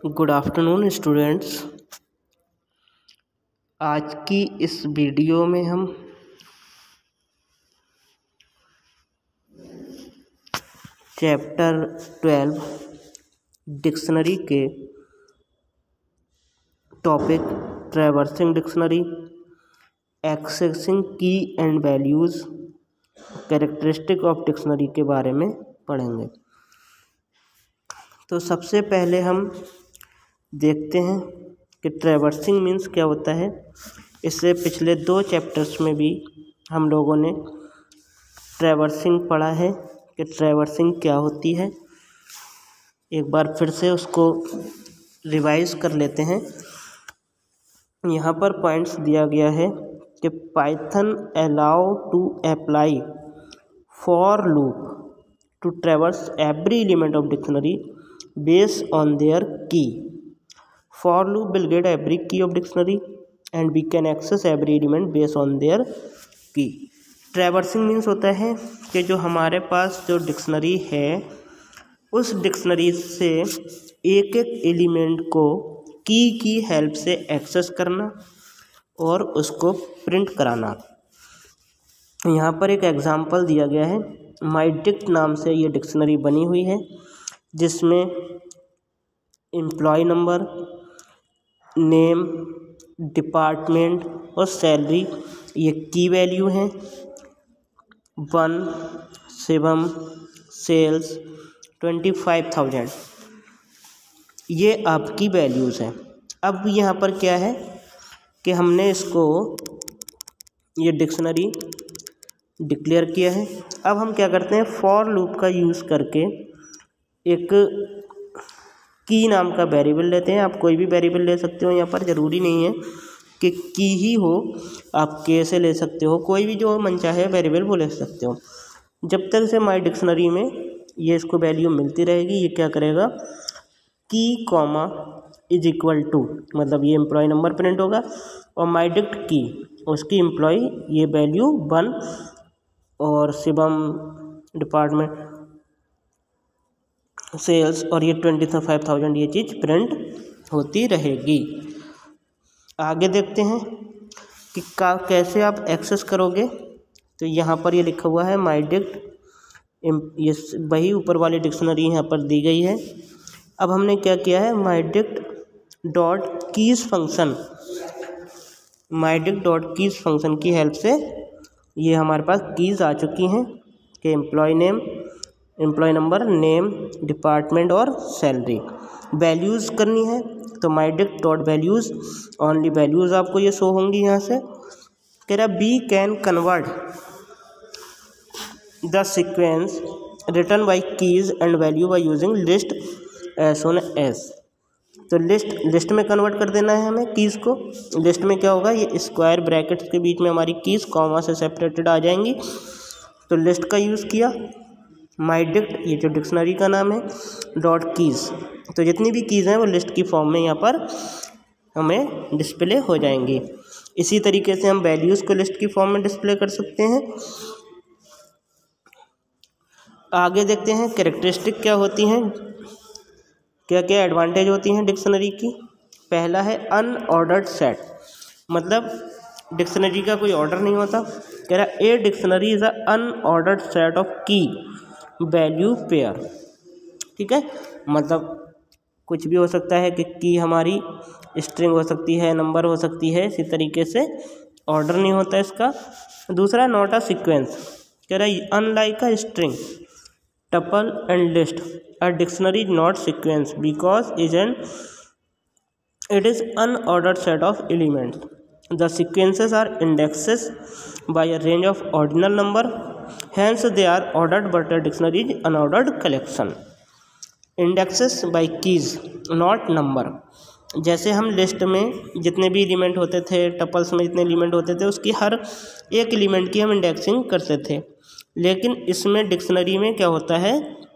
Good afternoon students. आज की इस वीडियो में हम चैप्टर 12 डिक्शनरी के topic traversing dictionary, accessing key and values, characteristic of dictionary के बारे में पढ़ेंगे। तो सबसे पहले हम देखते हैं कि ट्रैवर्सिंग मीन्स क्या होता है। इससे पिछले 2 चैप्टर्स में भी हम लोगों ने ट्रैवर्सिंग पढ़ा है कि ट्रैवर्सिंग क्या होती है। एक बार फिर से उसको रिवाइज कर लेते हैं। यहाँ पर पॉइंट्स दिया गया है कि Python allow to apply for loop to traverse every element of dictionary based on their key. For loop will get every key of dictionary and we can access every element based on their key. Traversing means होता है कि जो हमारे पास जो dictionary है उस dictionary से एक एक एलिमेंट को की हेल्प से एक्सेस करना और उसको प्रिंट कराना। यहाँ पर एक एग्जांपल दिया गया है। माइडिक्ट नाम से ये डिक्शनरी बनी हुई है जिसमें एम्प्लॉय नंबर, नेम, डिपार्टमेंट और सैलरी ये की वैल्यू हैं। 1 शिवम सेल्स 25,000 ये आपकी वैल्यूज़ हैं। अब यहाँ पर क्या है कि हमने इसको ये डिक्शनरी डिक्लेयर किया है। अब हम क्या करते हैं, फॉर लूप का यूज़ करके एक की नाम का वेरिएबल लेते हैं। आप कोई भी वेरिएबल ले सकते हो, यहाँ पर ज़रूरी नहीं है कि की ही हो, आप के से ले सकते हो, कोई भी जो मन चाहे वेरिएबल वो ले सकते हो। जब तक से माई डिक्शनरी में ये इसको वैल्यू मिलती रहेगी, ये क्या करेगा, की कॉमा इज इक्वल टू, मतलब ये एम्प्लॉय नंबर प्रिंट होगा और माई डिक्ट की उसकी एम्प्लॉय ये वैल्यू 1 और शिवम डिपार्टमेंट सेल्स और ये 25,000 ये चीज़ प्रिंट होती रहेगी। आगे देखते हैं कि कैसे आप एक्सेस करोगे। तो यहाँ पर ये लिखा हुआ है माई डिक्ट, ये वही ऊपर वाली डिक्शनरी यहाँ पर दी गई है। अब हमने क्या किया है, my dict dot keys function, my dict dot keys function की हेल्प से ये हमारे पास कीज़ आ चुकी हैं कि employee name, employee number, name, department और सैलरी। वैल्यूज़ करनी है तो my dict dot values, only values आपको ये शो होंगी। यहाँ से कह रहा we can convert the sequence return by keys and value by using list as soon as. तो लिस्ट में कन्वर्ट कर देना है हमें कीज़ को। लिस्ट में क्या होगा, ये स्क्वायर ब्रैकेट्स के बीच में हमारी कीज़ कॉमा से सेपरेटेड आ जाएंगी। तो लिस्ट का यूज़ किया, माई डिक्ट ये जो डिक्शनरी का नाम है, डॉट कीज़, तो जितनी भी कीज़ हैं वो लिस्ट की फॉर्म में यहाँ पर हमें डिस्प्ले हो जाएंगी। इसी तरीके से हम वैल्यूज़ को लिस्ट की फॉर्म में डिस्प्ले कर सकते हैं। आगे देखते हैं कैरेक्टरिस्टिक क्या होती हैं, क्या क्या एडवांटेज होती हैं डिक्शनरी की। पहला है अनऑर्डर्ड सेट, मतलब डिक्शनरी का कोई ऑर्डर नहीं होता। कह रहा a dictionary is a unordered set of key value pair. ठीक है, मतलब कुछ भी हो सकता है कि की हमारी स्ट्रिंग हो सकती है, नंबर हो सकती है, इसी तरीके से ऑर्डर नहीं होता इसका। दूसरा नॉट अ सीक्वेंस, कह रहा है unlike a string, tuple and list, a dictionary not sequence because it is unordered set of elements. The sequences are indexes by a range of ordinal number, hence they are ordered, but a dictionary is unordered collection. Indexes by keys not number, जैसे हम list में जितने भी element होते थे, tuples में जितने element होते थे, उसकी हर एक एलिमेंट की हम इंडेक्सिंग करते थे। लेकिन इसमें डिक्शनरी में क्या होता है,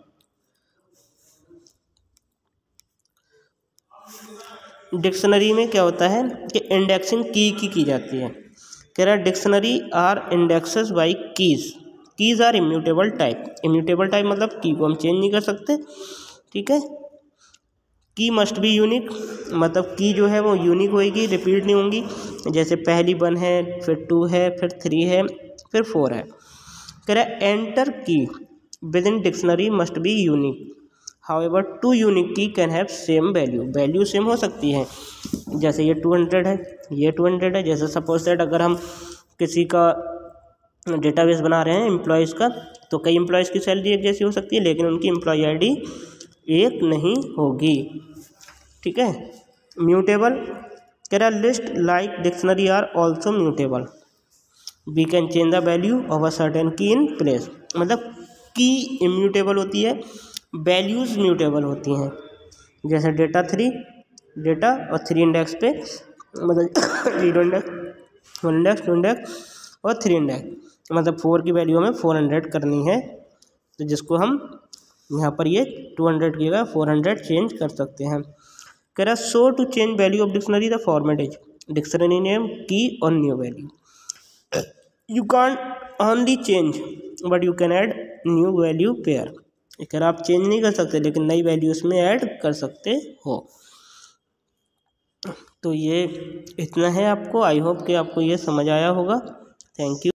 डिक्शनरी में क्या होता है कि इंडेक्सिंग की जाती है। कह रहा है dictionary are indexes by keys, keys are immutable type. Immutable type मतलब की को हम चेंज नहीं कर सकते। ठीक है, की मस्ट बी यूनिक, मतलब की जो है वो यूनिक होएगी, रिपीट नहीं होंगी। जैसे पहली 1 है, फिर 2 है, फिर 3 है, फिर 4 है। कह रहा है enter key with in dictionary must be unique, however 2 unique key can have same value, value सेम हो सकती है। जैसे ये 200 है, ये 200 है। जैसे सपोज दैट अगर हम किसी का डेटाबेस बना रहे हैं एम्प्लॉयज़ का, तो कई एम्प्लॉयज़ की सैलरी एक जैसी हो सकती है, लेकिन उनकी एम्प्लॉय आईडी एक नहीं होगी। ठीक है। म्यूटेबल, कह रहा list like dictionary are also mutable, we can change the value of a certain key in place, मतलब की इम्यूटेबल होती है, वैल्यूज़ म्यूटेबल होती हैं। जैसे डेटा 3 डेटा और 3 इंडेक्स पे, मतलब 0 इंडेक्स 1 इंडेक्स 2 इंडेक्स और 3 इंडेक्स, मतलब 4 की वैल्यू हमें 400 करनी है, तो जिसको हम यहाँ पर ये 200 की जगह 400 चेंज कर सकते हैं। कह रहा so to change value of dictionary the format is dictionary name key और new value, you can only change but you can add new value pair. कह रहा आप चेंज नहीं कर सकते, लेकिन नई वैल्यू उसमें ऐड कर सकते हो। तो ये इतना है आपको, आई होप कि आपको ये समझ आया होगा। Thank you.